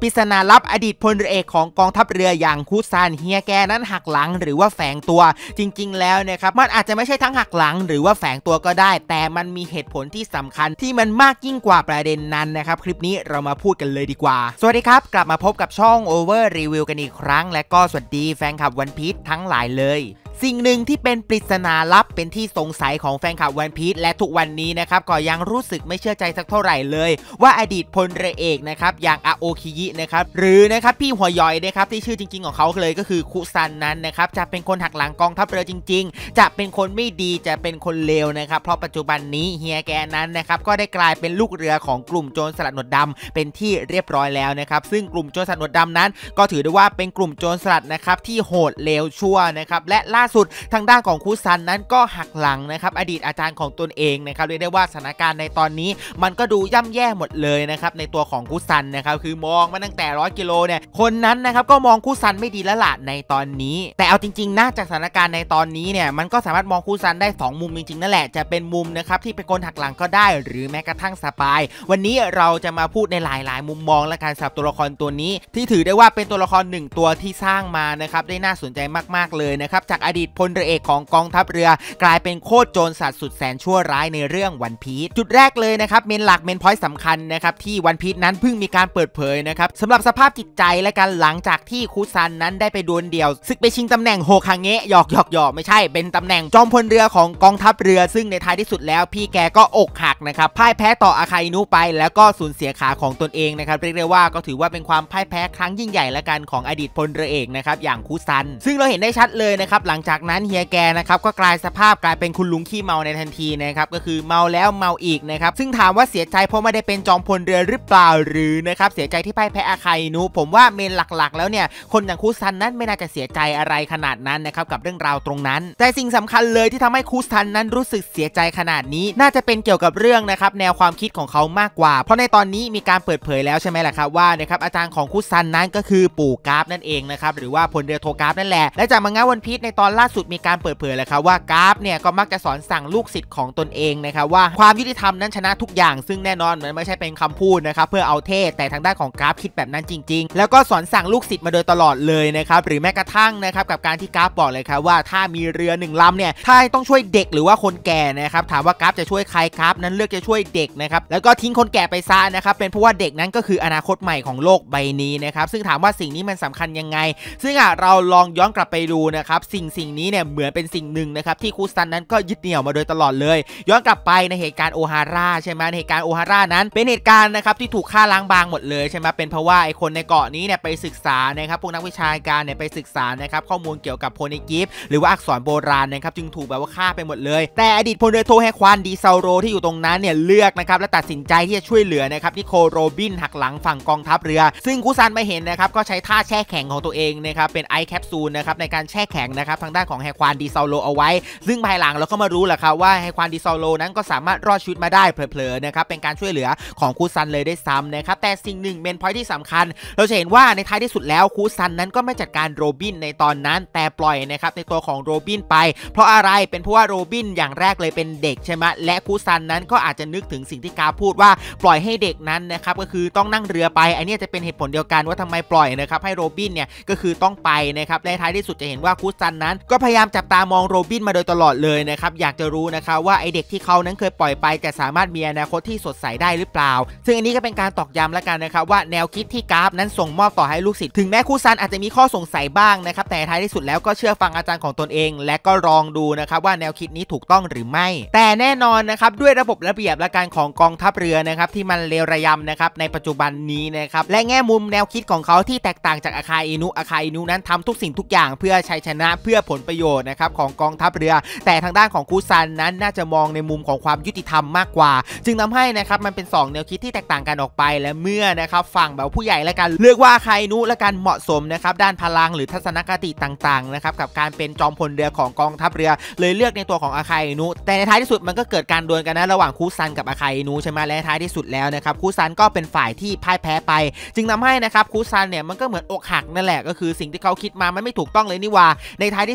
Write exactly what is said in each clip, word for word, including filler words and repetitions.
ปริศนาลับอดีตพลเรือเอกของกองทัพเรืออย่างคุซันเฮียแกนั้นหักหลังหรือว่าแฝงตัวจริงๆแล้วนะครับมันอาจจะไม่ใช่ทั้งหักหลังหรือว่าแฝงตัวก็ได้แต่มันมีเหตุผลที่สำคัญที่มันมากยิ่งกว่าประเด็นนั้นนะครับคลิปนี้เรามาพูดกันเลยดีกว่าสวัสดีครับกลับมาพบกับช่อง Over Review กันอีกครั้งและก็สวัสดีแฟนคลับวันพีซทั้งหลายเลยสิ่งหนึ่งที่เป็นปริศนาลับเป็นที่สงสัยของแฟนคลับวันพีซและทุกวันนี้นะครับก็ยังรู้สึกไม่เชื่อใจสักเท่าไหร่เลยว่าอดีตพลเรือเอกนะครับอย่างอาโอคิยินะครับหรือนะครับพี่หัวย่อยนะครับที่ชื่อจริงๆของเขาเลยก็คือคุซันนั้นนะครับจะเป็นคนหักหลังกองทัพเรือจริงๆจะเป็นคนไม่ดีจะเป็นคนเลวนะครับเพราะปัจจุบันนี้เฮียแกนั้นนะครับก็ได้กลายเป็นลูกเรือของกลุ่มโจรสลัดหนวดดำเป็นที่เรียบร้อยแล้วนะครับซึ่งกลุ่มโจรสลัดหนวดดำนั้นก็ถือได้ว่าเป็นกลุ่มโจรสลัดนะครับที่โหดเลวชั่วนะครับและล่าสุดทางด้านของคุซันนั้นก็หักหลังนะครับอดีตอาจารย์ของตนเองนะครับเรียกได้ว่าสถานการณ์ในตอนนี้มันก็ดูย่ำแย่หมดเลยนะครับในตัวของคุซันนะครับคือมองมาตั้งแต่ร้อยกิโลเนี่ยคนนั้นนะครับก็มองคุซันไม่ดีแล้วล่ะในตอนนี้แต่เอาจริงๆน่าจากสถานการณ์ในตอนนี้เนี่ยมันก็สามารถมองคุซันได้สองมุมจริงๆนั่นแหละจะเป็นมุมนะครับที่เป็นคนหักหลังก็ได้หรือแม้กระทั่งสปายวันนี้เราจะมาพูดในหลายๆมุมมองและการสำหรับตัวละครตัวนี้ที่ถือได้ว่าเป็นตัวละครหนึ่งตัวที่สร้างมานะครับได้น่าสนใจมากๆเลยนะครับจากอดีตพลเรือเอกของกองทัพเรือกลายเป็นโคตรโจรสัตว์สุดแสนชั่วร้ายในเรื่องวันพีซจุดแรกเลยนะครับเมนหลักเมนพอยต์สำคัญนะครับที่วันพีซนั้นเพิ่งมีการเปิดเผยนะครับสำหรับสภาพจิตใจและการหลังจากที่คุซันนั้นได้ไปดวลเดี่ยวซึกไปชิงตำแหน่งโฮคาเงะหยอกหยอกหยอกไม่ใช่เป็นตำแหน่งจอมพลเรือของกองทัพเรือซึ่งในท้ายที่สุดแล้วพี่แกก็อกหักนะครับพ่ายแพ้ต่ออาคาอินุไปแล้วก็สูญเสียขาของตนเองนะครับเรียกได้ว่าก็ถือว่าเป็นความพ่ายแพ้ครั้งยิ่งใหญ่ละกันของอดีตพลเรือเอกนะครับอย่างคุซันซึ่งเราเห็นได้ชัดเลยนะครับหลังจากนั้นเฮียแกนะครับก็กลายสภาพกลายเป็นคุณลุงขี้เมาในทันทีนะครับก็คือเมาแล้วเมาอีกนะครับซึ่งถามว่าเสียใจเพราะไม่ได้เป็นจอมพลเรือหรือเปล่าหรือนะครับเสียใจที่พ่ายแพ้อาคาอินุผมว่าเมนหลักๆแล้วเนี่ยคนอย่างคุซันนั้นไม่น่าจะเสียใจอะไรขนาดนั้นนะครับกับเรื่องราวตรงนั้นแต่สิ่งสำคัญเลยที่ทำให้คุซันนั้นรู้สึกเสียใจขนาดนี้น่าจะเป็นเกี่ยวกับเรื่องนะครับแนวความคิดของเขามากกว่าเพราะในตอนนี้มีการเปิดเผยแล้วใช่ไหมล่ะครับว่านะครับอาจารย์ของคุซันนั้นก็คือปู่กราฟนั่นเองนะครับหรือว่าพลเรือโทกราฟนั่นแหละและจากมังงะวันพีซในตอนล่าสุดมีการเปิดเผยแล้วครับว่ากราฟเนี่ยก็มักจะสอนสั่งลูกศิษย์ของตนเองนะครับว่าความยุติธรรมนั้นชนะทุกอย่างซึ่งแน่นอนมันไม่ใช่เป็นคำพูดนะครับเพื่อเอาเท่แต่ทางด้านของกราฟคิดแบบนั้นจริงๆแล้วก็สอนสั่งลูกศิษย์มาโดยตลอดเลยนะครับหรือแม้กระทั่งนะครับกับการที่กราฟบอกเลยครับว่าถ้ามีเรือหนึ่งลำเนี่ยถ้าต้องช่วยเด็กหรือว่าคนแก่นะครับถามว่ากราฟจะช่วยใครกราฟนั้นเลือกจะช่วยเด็กนะครับแล้วก็ทิ้งคนแก่ไปซะนะครับเป็นเพราะว่าเด็กนั้นก็คืออนาคตใหม่ของโลกใบนี้นะครับซึ่งถามว่าสิ่งนี้มันสำคัญยังไงซึ่งเราลองย้อนกลับไปดูนะครับสิ่งสิ่งนี้เนี่ยเหมือนเป็นสิ่งหนึ่งนะครับที่คุซันนั้นก็ยึดเหนี่ยวมาโดยตลอดเลยย้อนกลับไปในเหตุการณ์โอฮาร่าใช่ไหมในเหตุการณ์โอฮาร่านั้นเป็นเหตุการณ์นะครับที่ถูกฆ่าล้างบางหมดเลยใช่ไหมเป็นเพราะว่าไอคนในเกาะนี้เนี่ยไปศึกษานะครับพวกนักวิชาการเนี่ยไปศึกษานะครับข้อมูลเกี่ยวกับโพนิกิฟหรือว่าอักษรโบราณนะครับจึงถูกแบบว่าฆ่าไปหมดเลยแต่อดีตพลเรือโทแฮควานดีซาโรที่อยู่ตรงนั้นเนี่ยเลือกนะครับและตัดสินใจที่จะช่วยเหลือนะครับนิโคโรบินหักหลังฝั่งกองทัพเรือซึ่งคุซันไม่เห็นนะครับก็ใช้ท่าแช่แข็งของตัวเองนะครับเป็นไอแคปซูลนะครับในการแช่แข็งนะครับทางด้านของแฮควานดีซาโรเอาไว้ซึ่งภายหลังเราก็มารู้แหละครับว่าแฮควานดีซาโรนั้นก็สามารถรอดชีวิตมาได้เผลอๆนะครับเป็นการช่วยเหลือของคุซันเลยได้ซ้ำนะครับแต่สิ่งหนึ่งเมนพอยท์ที่สำคัญเราจะเห็นว่าในท้ายที่สุดแล้วคุซันนั้นก็ไม่จัดการโรบินในตอนนั้นแต่ปล่อยนะครับในตัวของโรบินไปเพราะอะไรเป็นเพราะว่าโรบินอย่างแรกเลยเป็นเด็กใช่ไหมและคุซันนั้นก็อาจจะนึกถึงสิ่งที่กาพูดว่าปล่อยให้เด็กนั้นนะครับก็คือต้องนั่งเรือไปอันนี้จะเป็นเหตุผลเดียวกันว่าทำไมปล่อยนะครับให้โรบินเนี่ยก็คือต้องไปนะครับในท้ายที่สุดจะเห็นว่าคุซันนั้นก็พยายามจับตามองโรบินมาโดยตลอดเลยนะครับอยากจะรู้นะครับว่าไอเด็กที่เขานั้นเคยปล่อยไปจะสามารถมีอนาคตที่สดใสได้หรือเปล่าซึ่งอันนี้ก็เป็นการตอกย้ำแล้วกันนะครับว่าแนวคิดที่กราฟนั้นส่งมอบต่อให้ลูกศิษย์ถึงแม้คุซันอาจจะมีข้อสงสัยบ้างนะครับแต่ท้ายที่สุดแล้วก็เชื่อฟังอาจารย์ของตนเองและก็ลองดูนะครับว่าแนวคิดนี้ถูกต้องหรือไม่แต่แน่นอนนะครับด้วยระบบระเบียบและการของกองทัพเรือนะครับที่มันเลวระยำนะครับในปัจจุบันนี้นะครับและแง่มุมแนวคิดของเขาที่แตกต่างจากอาคาอินุอาคาอินุนั้นทำทุกสิ่งทุกอย่างเพื่อชัยชนะเพื่อผลประโยชน์นะครับของกองทัพเรือแต่ทางด้านของคุซันนั้นน่าจะมองในมุมของความยุติธรรมมากกว่าจึงทำให้นะครับมันเป็นสองแนวคิดที่แตกต่างกันออกไปและเมื่อนะครับฝั่งแบบผู้ใหญ่และกันเลือกว่าอาคาอินุและการเหมาะสมนะครับด้านพลังหรือทัศนคติต่างๆนะครับกับการเป็นจอมพลเรือของกองทัพเรือเลยเลือกในตัวของอาคาอินุแต่ในท้ายที่สุดมันก็เกิดการดวลกันนะระหว่างคุซันกับอาคาอินุใช่ไหมและท้ายที่สุดแล้วนะครับคุซันก็เป็นฝ่ายที่พ่ายแพ้ไปจึงทำให้นะครับคุซันเนี่ยมันก็เหมือนอกหักนั่นแหละก็คือสิ่งที่เขาคิดมามันไม่ถูกต้องเลยนี่ว่าในท้ายที่สุด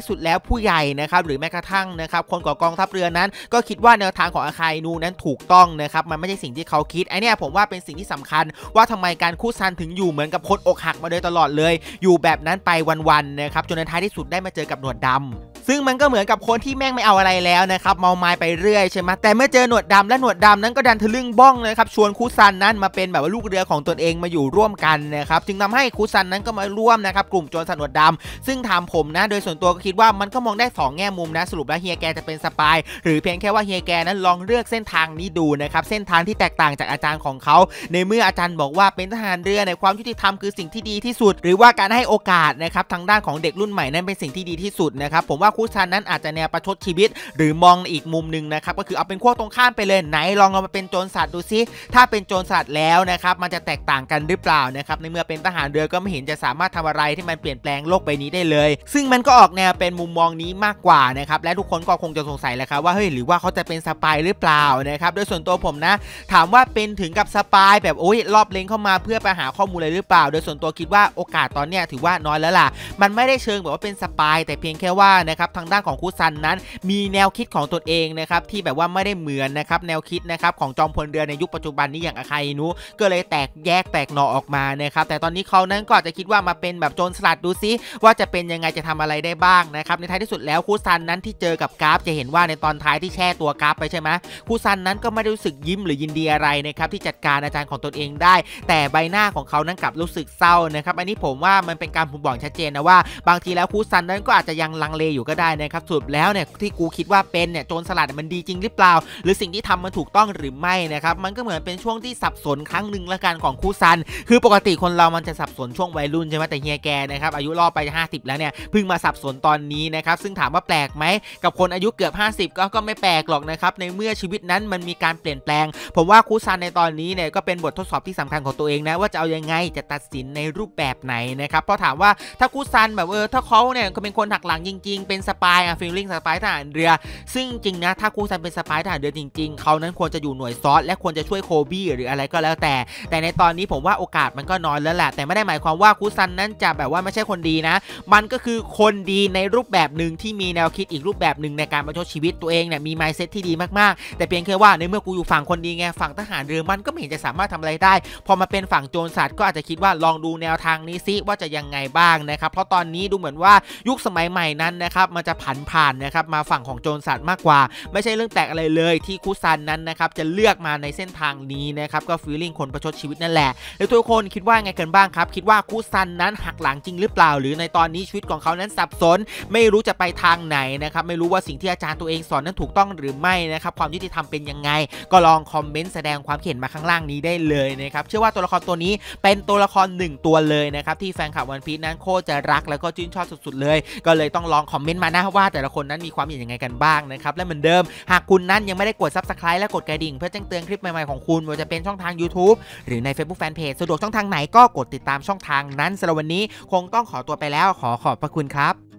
สุดแล้วผู้ใหญ่นะครับหรือแม้กระทั่งนะครับคนก่อกองทัพเรือนั้นก็คิดว่าแนวทางของอาคาอินุนั้นถูกต้องนะครับมันไม่ใช่สิ่งที่เขาคิดไอเนี้ยผมว่าเป็นสิ่งที่สำคัญว่าทำไมการคุซันถึงอยู่เหมือนกับคนอกหักมาโดยตลอดเลยอยู่แบบนั้นไปวันๆนะครับจนในท้ายที่สุดได้มาเจอกับหนวดดำซึ่งมันก็เหมือนกับคนที่แม่งไม่เอาอะไรแล้วนะครับเมาไม้ไปเรื่อยใช่ไหมแต่เมื่อเจอหนวดดำและหนวดดำนั้นก็ดันทะลึ่งบ้องนะครับชวนคุซันนั้นมาเป็นแบบว่าลูกเรือของตนเองมาอยู่ร่วมกันนะครับจึงทำให้คุซันนั้นก็มาร่วมนะครับกลุ่มโจรสลัดหนวดดำซึ่งถามผมนะโดยส่วนตัวก็คิดว่ามันก็มองได้สองแง่มุมนะสรุปแล้วเฮียแกจะเป็นสปายหรือเพียงแค่ว่าเฮียแกนั้นลองเลือกเส้นทางนี้ดูนะครับเส้นทางที่แตกต่างจากอาจารย์ของเขาในเมื่ออาจารย์บอกว่าเป็นทหารเรือในความยุติธรรมคือสิ่งที่ดีที่สุดหรือว่าการให้โอกาสนะครับทางด้านของเด็กรุ่นใหม่นั้นเป็นสิ่งที่ดีที่สุดนะครับผมว่าคุซันนั้นอาจจะแนวประชดชีวิตหรือมองอีกมุมหนึ่งนะครับก็คือเอาเป็นขั้วตรงข้ามไปเลยไหนลองเอามาเป็นโจรสลัดดูซิถ้าเป็นโจรสลัดแล้วนะครับมันจะแตกต่างกันหรือเปล่านะครับในเมื่อเป็นทหารเรือก็ไม่เห็นจะสามารถทำอะไรที่มันเปลี่ยนแปลงโลกใบนี้ได้เลยซึ่งมันก็ออกแนวเป็นมุมมองนี้มากกว่านะครับและทุกคนก็คงจะสงสัยแหละครับว่าเฮ้ยหรือว่าเขาจะเป็นสปายหรือเปล่านะครับโดยส่วนตัวผมนะถามว่าเป็นถึงกับสปายแบบโอ้ยรอบเล็งเข้ามาเพื่อไปหาข้อมูลอะไรหรือเปล่าโดยส่วนตัวคิดว่าโอกาสตอนเนี้ยถือว่าน้อยแล้วล่ะมันไม่ได้เชิงแบบว่าเป็นสปายแต่เพียงแค่ว่านะครับทางด้านของคุซันนั้นมีแนวคิดของตนเองนะครับที่แบบว่าไม่ได้เหมือนนะครับแนวคิดนะครับของจอมพลเรือในยุคปัจจุบันนี้อย่างอาคาอินุก็เลยแตกแยกแตกหน่อออกมานะครับแต่ตอนนี้เขานั้นก็อาจจะคิดว่ามาเป็นแบบโจรสลัดดูซิว่าจะเป็นยังไงจะทำอะไรได้บ้างนะครับในท้ายที่สุดแล้วคุซันนั้นที่เจอกับกราฟจะเห็นว่าในตอนท้ายที่แช่ตัวกราฟไปใช่ไหมคุซันนั้นก็ไม่ได้รู้สึกยิ้มหรือยินดีอะไรนะครับที่จัดการอาจารย์ของตนเองได้แต่ใบหน้าของเขานั้นกลับรู้สึกเศร้านะครับอันนี้ผมว่ามันเป็นการบ่งบอกชัดเจนนะว่าบางทีแล้วคุซันนั้นก็อาจจะยังลังเลอยู่ก็ได้นะครับสรุปแล้วเนี่ยที่กูคิดว่าเป็นเนี่ยโจรสลัดมันดีจริงหรือเปล่าหรือสิ่งที่ทำมันถูกต้องหรือไม่นะครับมันก็เหมือนเป็นช่วงที่สับสนครั้งหนึ่งละกันของคุซันคือปกติคนเรามันจะสับสนช่วงวัยรุ่นใช่ไหมแต่เฮียแกนะครับอายุรอบไปห้าสิบแล้วเนี่ยเพิ่งมาสับสนตอนนี้นะครับซึ่งถามว่าแปลกไหมกับคนอายุเกือบห้าสิบก็ก็ไม่แปลกหรอกนะครับในเมื่อชีวิตนั้นมันมีการเปลี่ยนแปลงผมว่าคุซันในตอนนี้เนี่ยก็เป็นบททดสอบที่สำคัญของตัวเองนะว่าจะเอายังไงจะตัดสินในรูปแบบไหนนะครับเพราะถามว่าถ้าคุซันแบบเออถ้าเขาเนี่ยก็เป็นคนหักหลังจริงๆเป็นสปายอะฟีลลิ่งสปายทหารเรือซึ่งจริงนะถ้าคุซันเป็นสปายทหารเรือจริงๆเขานั้นควรจะอยู่หน่วยซอสและควรจะช่วยโคบี้หรืออะไรก็แล้วแต่แต่ในตอนนี้ผมว่าโอกาสมันก็น้อยแล้วแหละแต่ไม่ได้หมายความว่าคุซันนั้นจะแบบว่าไม่ใช่คนดีนะมันก็คือคนดีในรูปแบบหนึ่งที่มีแนวคิดอีกรูปแบบหนึ่งในการประชดชีวิตตัวเองเนี่ยมี mindset ที่ดีมากๆแต่เพียงแค่ว่าในเมื่อกูอยู่ฝั่งคนดีไงฝั่งทหารเรือมันก็ไม่เห็นจะสามารถทำอะไรได้พอมาเป็นฝั่งโจรสลัดก็อาจจะคิดว่าลองดูแนวทางนี้ซิว่าจะยังไงบ้างนะครับเพราะตอนนี้ดูเหมือนว่ายุคสมัยใหม่นั้นนะครับมันจะผันผ่านนะครับมาฝั่งของโจรสลัดมากกว่าไม่ใช่เรื่องแปลกอะไรเลยที่คุซันนั้นนะครับจะเลือกมาในเส้นทางนี้นะครับก็ฟีลลิ่งคนประชดชีวิตนั่นแหละแล้วทุกคนคิดว่าไงกันบ้างครับคิดว่าคุซันนั้นหักหลังจริงหรือเปล่าหรือในตอนนี้ชีวิตของเขานั้นสับสนไม่รู้จะไปทางไหนนะครับไม่รู้ว่าสิ่งที่อาจารย์ตัวเองสอนนั้นถูกต้องหรือไม่นะครับความยุติธรรมเป็นยังไงก็ลองคอมเมนต์แสดงความเห็นมาข้างล่างนี้ได้เลยนะครับเชื่อว่าตัวละครตัวนี้เป็นตัวละครหนึ่งตัวเลยนะครับที่แฟนคลับวันพีซนั้นโคตรจะรักแล้วก็ชื่นชอบสุดๆเลยก็เลยต้องลองคอมเมนต์มานะว่าแต่ละคนนั้นมีความเห็นยังไงกันบ้างนะครับและเหมือนเดิมหากคุณนั้นยังไม่ได้กด ซับสไครบ์ และกดกระดิ่งเพื่อแจ้งเตือนคลิปใหม่ๆของคุณว่าจะเป็นช่องทาง ยูทูบ หรือใน Facebook Fanpage สะดวกช่องทางไหนก็กดติดตามช่องทางนั้นสำหรับวันนี้คงต้องขอตัวไปแล้วขอขอบพระคุณครับ